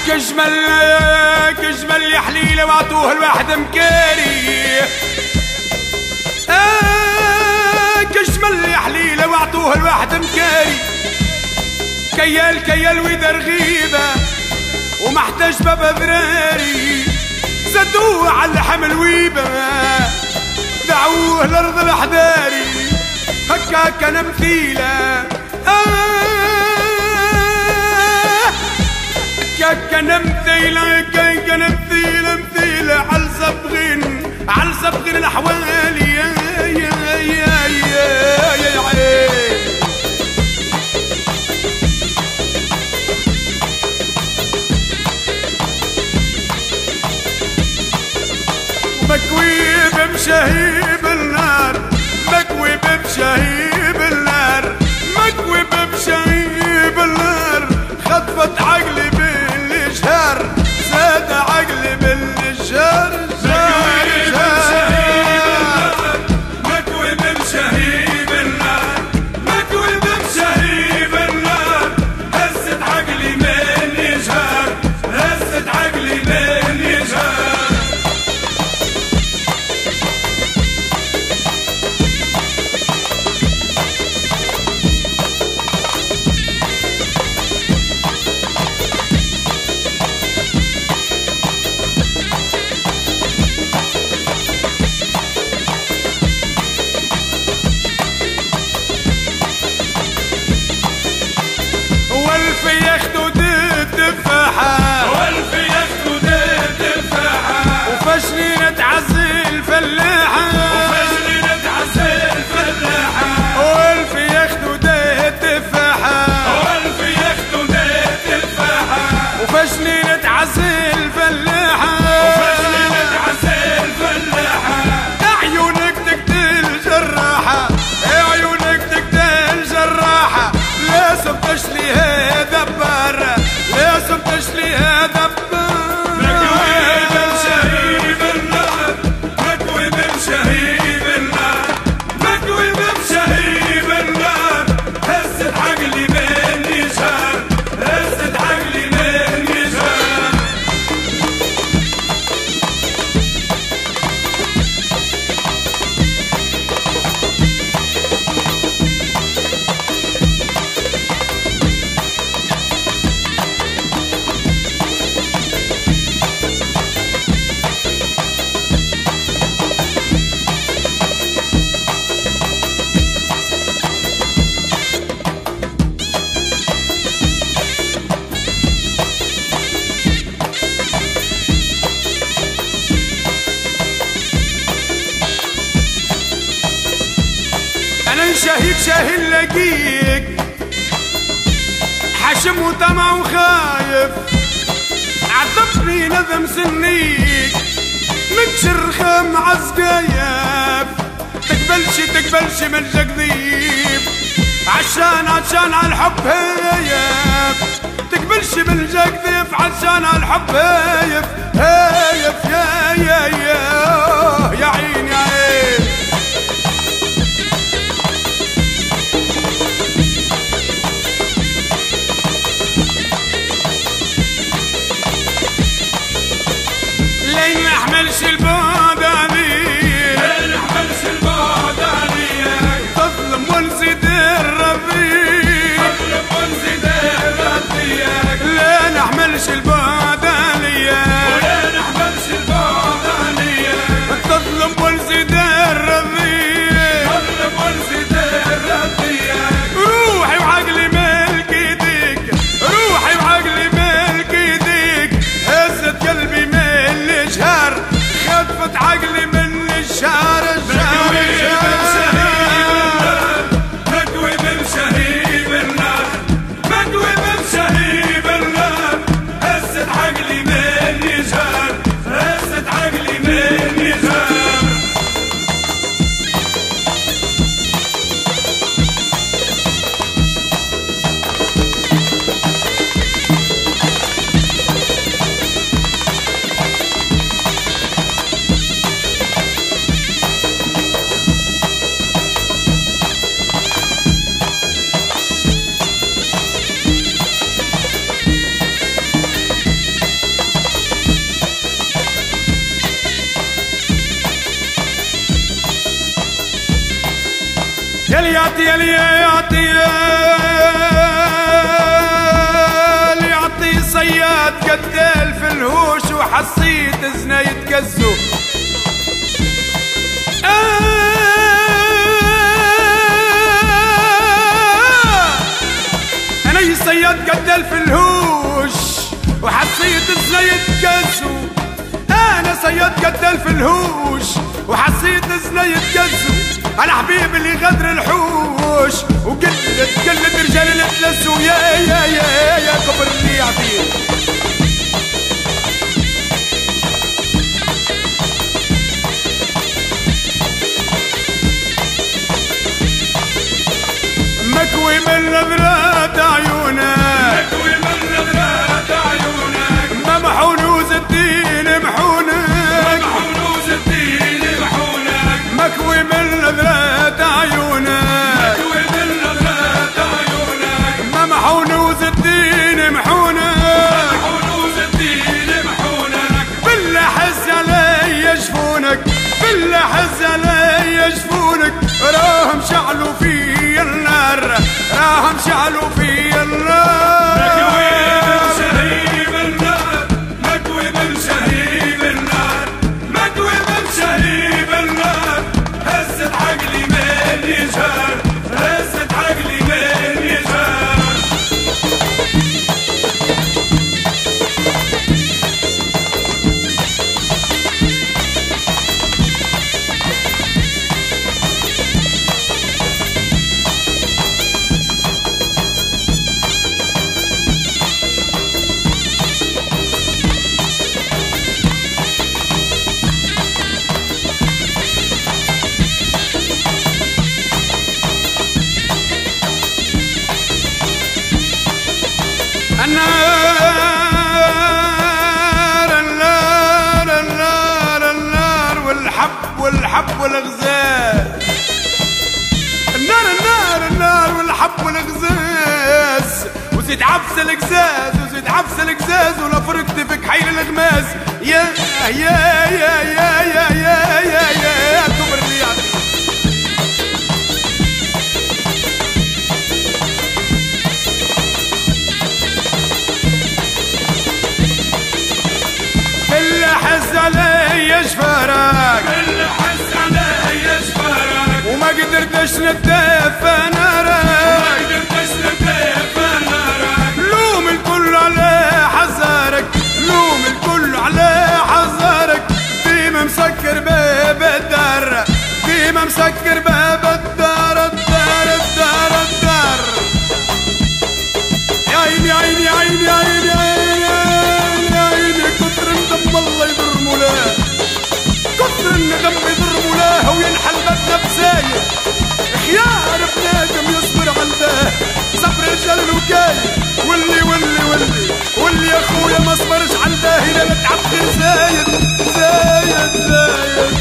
كجمل يا حليله وعطوه الواحد مكاري. كجمل يا حليله وعطوه الواحد مكاري. كيال ويدر غيبه وما احتاج بابا ذراري. زادوه على الحمل ويبه دعوه لارض الاحذاري. هكا نمثيله كنمثيله على صبغين الاحوال. مكوي بمشاهيب النار، مكوي بمشاهيب النار، مكوي بمشاهيب النار. خطفت عقلي بالجهر، زاد عقلي بالجهر. مكوي بمشاهيب النار، مكوي بمشاهيب النار. هزت عقلي من يجهر، هزت عقلي من يجهر. شاهي لقيك حشم وطمع وخايف. عذبني ندم سنيك من شرخة عالسقايف. تقبلش من جقذيب عشان عالحب هايف. تقبلش من جقذيب عشان عالحب هايف. يا عيني يا عين. لين ما احملش البعد عليك، لين ما احملش البعد عليك. تظلم ونزيد الرضيك، تظلم ونزيد الرضيك. لين احملش البعد عليك، ولين احملش البعد عليك. تظلم ونزيد يعطي صياد قد الفلهوش وحصيت زنا يتكزو. انا صياد قد الفلهوش وحصيت زنا يتكزو. انا صياد قد الفلهوش وحصيت زنا يتكزو. على حبيب اللي غدر الحوش وقلت رجال اللي تلسوا. يا كبر اللي يعطيه مكوي من نظرات عيونك، مكوي من نظرات عيونك. ممحونوز الدين محونك، ممحونوز الدين محونك. مكوي من نظرات عيونك، مكوي من نظرات عيونك. ممحونوز الدين محونك، ممحونوز الدين محونك. بالله حز علي يشفونك، بالله حز علي يشفونك. راهم شعلوا في النار، راهم شعلوا في النار. مكوي من شهيب النار، مكوي من شهيب النار، مكوي من شهيب النار. هزت عقلي من يجار، هزت عقلي من يجار. النار النار النار النار والحب والغزاز. النار النار النار والحب والغزاز. وزيد عبس القزاز، وزيد عبس القزاز. ولا فرقت فيك حيل الغماز. يا كبر اللي يعطي حز علي يشفرك، اللي حز علي يشفرك. وما قدرتش نتدفى نارك، وما قدرتش نتدفى نارك. لوم الكل على حذرك، لوم الكل على حذرك. ديما مسكر باب الدار، ديما مسكر باب الدار. الدار الدار الدار. يا عيني عيني عيني عيني عيني عيني. كتر الدم الله يضر مولاه، كتر الندم يضر مولاه. وينحل بدنا بزايد. خيار بنادم يصبر على الله، صبر رجال الوكاية. واللي يا اخويا ما صبرش على الله لا تعبد زايد زايد زايد.